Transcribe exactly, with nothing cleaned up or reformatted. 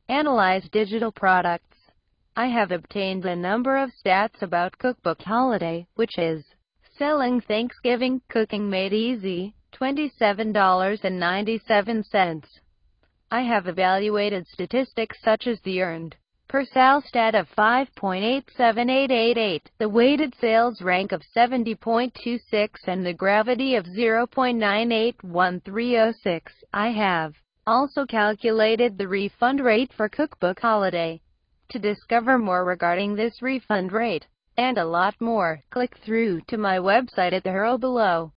Analyze digital products. I have obtained a number of stats about Cookbook Holiday, which is selling Thanksgiving cooking made easy, twenty-seven dollars and ninety-seven cents. I have evaluated statistics such as the earned per sale stat of five point eight seven eight eight eight, the weighted sales rank of seventy point two six, and the gravity of zero point nine eight one three zero six. I have also calculated the refund rate for Cookbook Holiday. To discover more regarding this refund rate, and a lot more, click through to my website at the arrow below.